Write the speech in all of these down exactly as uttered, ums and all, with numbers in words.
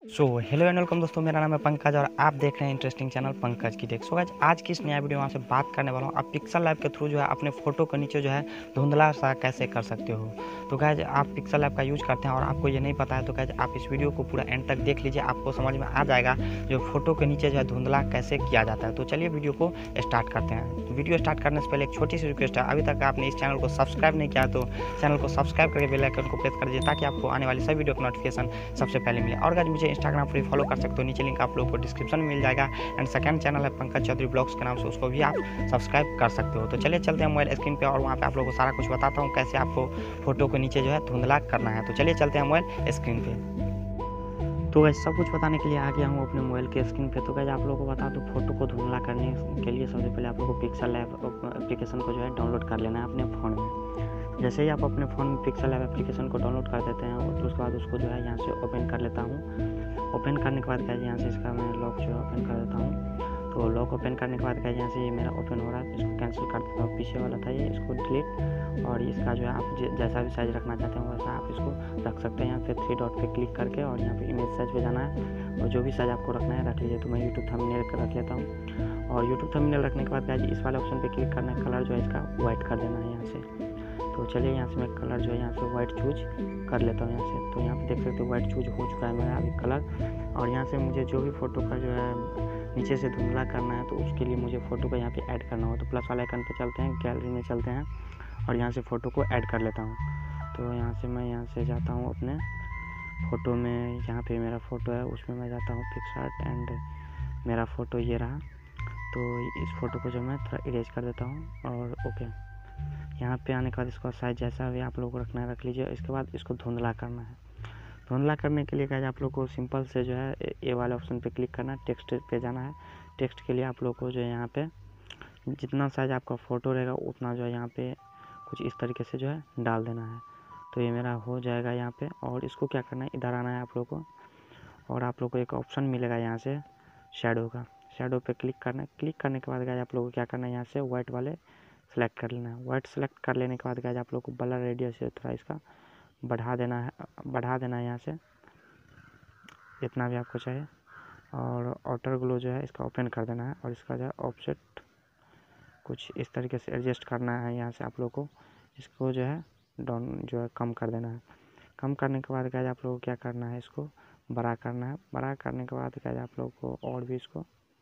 So hello and welcome दोस्तों, मेरा नाम है पंकज और आप देख रहे हैं इंटरेस्टिंग चैनल पंकज की टेक। सो गाइस, आज की इस नया वीडियो में आपसे बात करने वाला हूँ आप पिक्सल लैब के थ्रू जो है अपने फोटो के नीचे जो है धुंधला सा कैसे कर सकते हो। तो गाइस, आप पिक्सल लैब का यूज करते हैं और आपको ये नहीं पता है तो गाइस आप इस वीडियो को पूरा एंड तक देख लीजिए, आपको समझ में आ जाएगा जो फोटो के नीचे जो है धुंधला कैसे किया जाता है। तो चलिए वीडियो को स्टार्ट करते हैं। वीडियो स्टार्ट करने से पहले एक छोटी सी रिक्वेस्ट है, अभी तक आपने इस चैनल को सब्सक्राइब नहीं किया तो चैनल को सब्सक्राइब करके बेल आइकन को प्रेस कर दीजिए ताकि आपको आने वाली सभी वीडियो का नोटिफिकेशन सबसे पहले मिले। और गाइस, मुझे इंस्टाग्राम पर फॉलो कर सकते हो, नीचे लिंक आप लोगों को डिस्क्रिप्शन में मिल जाएगा। एंड सेकंड चैनल है पंकज चौधरी ब्लॉग्स के नाम से, उसको भी आप सब्सक्राइब कर सकते हो। तो चलिए चलते हैं मोबाइल स्क्रीन पे और वहाँ पे आप लोगों को सारा कुछ बताता हूँ कैसे आपको फोटो के नीचे जो है धुंधला करना है। तो चलिए चलते हैं मोबाइल स्क्रीन पे। तो गाइस, सब कुछ बताने के लिए आ गया हूँ अपने मोबाइल के स्क्रीन पे। तो गाइस, आप लोगों को बता दूँ, फोटो को धुंधला करने के लिए सबसे पहले आप लोगों को पिक्सल लैब एप्लीकेशन को जो है डाउनलोड कर लेना है अपने फ़ोन में। जैसे ही आप अपने फ़ोन में पिक्सल लैब एप्लीकेशन को डाउनलोड कर देते हैं तो उसके बाद उसको जो है यहाँ से ओपन कर लेता हूँ। ओपन करने के बाद क्या यहाँ से इसका मैं लॉक जो है ओपन कर देता हूँ। तो लॉक ओपन करने के बाद क्या यहाँ से ये मेरा ओपन हो रहा है, इसको कैंसिल कर देता हूँ। पीछे वाला था ये, इसको डिलीट। और इसका जो है आप जैसा भी साइज़ रखना चाहते हैं वैसा आप इसको रख सकते हैं। यहाँ पे थ्री डॉट पे क्लिक करके और यहाँ पे इमेज साइज पे जाना है और जो भी साइज आपको रखना है रख लीजिए। तो मैं यूट्यूब थंबनेल कर रख लेता हूँ। और यूट्यूब थंबनेल रखने के बाद क्या इस वाले ऑप्शन पे क्लिक करना है, कलर जो है इसका वाइट कर देना है यहाँ से। तो चलिए यहाँ से मैं कलर जो है यहाँ से वाइट चूज कर लेता हूँ यहाँ से। तो यहाँ पे देख सकते हो वाइट चूज हो चुका है मेरा अभी कलर। और यहाँ से मुझे जो भी फ़ोटो का जो है नीचे से धुंधला करना है तो उसके लिए मुझे फ़ोटो को यहाँ पे ऐड करना हो तो प्लस वाले आइकन पे चलते हैं, गैलरी में चलते हैं और यहाँ से फ़ोटो को ऐड कर लेता हूँ। तो यहाँ से मैं यहाँ से जाता हूँ अपने फ़ोटो में, यहाँ पे मेरा फ़ोटो है उसमें मैं जाता हूँ पिक्सआर्ट एंड मेरा फ़ोटो ये रहा। तो इस फ़ोटो को जो मैं थोड़ा इरेज कर देता हूँ और ओके। यहाँ पे आने के बाद इसका साइज जैसा भी आप लोग को रखना है रख लीजिए। इसके बाद इसको धुंधला करना है। धुंधला करने के लिए क्या है आप लोग को सिंपल से जो है ए वाले ऑप्शन पे क्लिक करना है, टेक्स्ट पे जाना है। टेक्स्ट के लिए आप लोग को जो है यहाँ पे जितना साइज आपका फ़ोटो रहेगा उतना जो है यहाँ पे कुछ इस तरीके से जो है डाल देना है। तो ये मेरा हो जाएगा यहाँ पे। और इसको क्या करना है, इधर आना है आप लोग को और आप लोग को एक ऑप्शन मिलेगा यहाँ से शैडो का। शैडो पे क्लिक करना है। क्लिक करने के बाद क्या आप लोग को क्या करना है, यहाँ से वाइट वाले सेलेक्ट कर लेना है। वाइट सेलेक्ट कर लेने के बाद क्या आप लोग को ब्लर रेडियस से थोड़ा इसका बढ़ा देना है बढ़ा देना है यहाँ से जितना भी आपको चाहिए। और आउटर ग्लो जो है इसका ओपन कर देना है और इसका जो है ऑफसेट कुछ इस तरीके से एडजस्ट करना है। यहाँ से आप लोग को इसको जो है डाउन जो है कम कर देना है। कम करने के बाद क्या आप लोग को क्या करना है, इसको बड़ा करना है। बड़ा करने के बाद क्या आप लोग को और भी इसको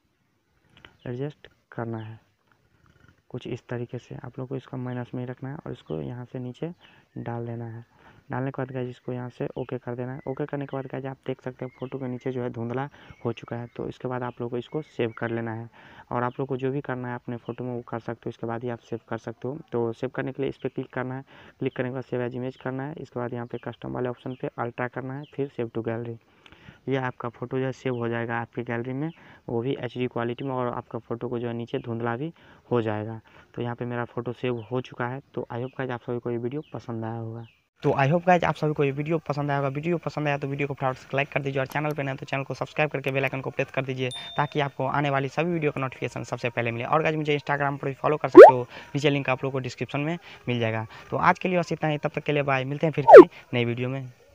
एडजस्ट करना है कुछ इस तरीके से। आप लोग को इसका माइनस में ही रखना है और इसको यहाँ से नीचे डाल देना है। डालने के बाद गाइस इसको यहाँ से ओके कर देना है। ओके करने के बाद गाइस आप देख सकते हैं फ़ोटो के नीचे जो है धुंधला हो चुका है। तो इसके बाद आप लोग को इसको सेव कर लेना है और आप लोग को जो भी करना है अपने फ़ोटो में वो कर सकते हो। इसके बाद ही आप सेव कर सकते हो। तो सेव करने के लिए इस पर क्लिक करना है। क्लिक करने के बाद सेव एज इमेज करना है। इसके बाद यहाँ पे कस्टम वाले ऑप्शन पे अल्ट्रा करना है, फिर सेव टू गैलरी। ये आपका फ़ोटो जो है सेव हो जाएगा आपकी गैलरी में, वो भी एच डी क्वालिटी में। और आपका फ़ोटो को जो है नीचे धुंधला भी हो जाएगा। तो यहाँ पे मेरा फ़ोटो सेव हो चुका है। तो आई होप गाइस आप सभी को ये वीडियो पसंद आया होगा। तो आई होप गाइस आप सभी को ये वीडियो पसंद आया होगा। वीडियो पसंद आया तो वीडियो को फटाफट से लाइक कर दीजिए और चैनल पे नए तो चैनल को सब्सक्राइब करके बेल आइकन को प्रेस कर दीजिए ताकि आपको आने वाली सभी वीडियो का नोटिफिकेशन सबसे पहले मिले। और गाइस, मुझे इंस्टाग्राम पर भी फॉलो कर सकते हो, नीचे लिंक आप लोगों को डिस्क्रिप्शन में मिल जाएगा। तो आज के लिए बस इतना ही, तब तक के लिए बाय। मिलते हैं फिर किसी नई वीडियो में।